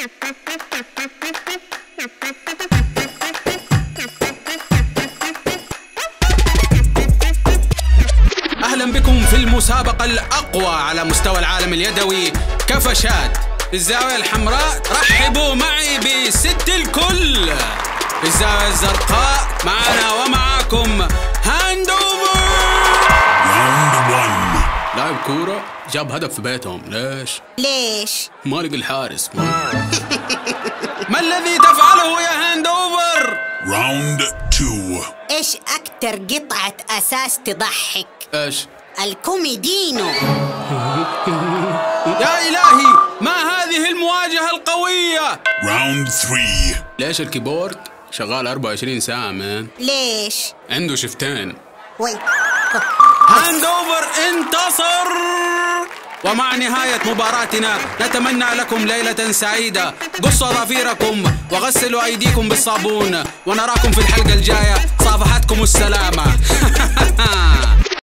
أهلا بكم في المسابقة الأقوى على مستوى العالم اليدوي كفشات. في الزاوية الحمراء رحبوا معي بست الكل. في الزاوية الزرقاء معنا ومعاكم هاند اوفر. راوند 1. لاعب كورة جاب هدف في بيتهم. ليش؟ ما لقي الحارس. ما الذي تفعله يا هاند اوفر؟ راوند 2. ايش اكتر قطعة اساس تضحك؟ ايش؟ الكوميدينو. يا إلهي ما هذه المواجهة القوية؟ راوند 3. ليش الكيبورد شغال 24 ساعة مان؟ ليش؟ عنده شفتين. وي هاند اوفر انتصر. ومع نهاية مباراتنا نتمنى لكم ليلة سعيدة. قصوا أظافيركم وغسلوا أيديكم بالصابون، ونراكم في الحلقة الجاية. صافحتكم السلامة.